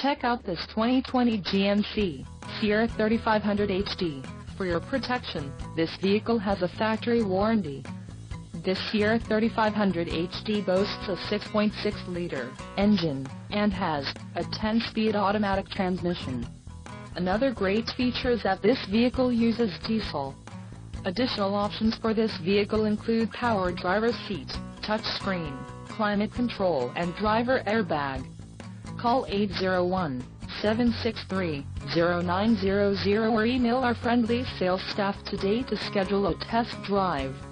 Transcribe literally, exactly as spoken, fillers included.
Check out this twenty twenty G M C Sierra thirty-five hundred H D. For your protection, this vehicle has a factory warranty. This Sierra thirty-five hundred H D boasts a six point six liter engine, and has a ten speed automatic transmission. Another great feature is that this vehicle uses diesel. Additional options for this vehicle include power driver's seat, touchscreen, climate control and driver airbag. Call eight zero one, seven six three, zero nine zero zero or email our friendly sales staff today to schedule a test drive.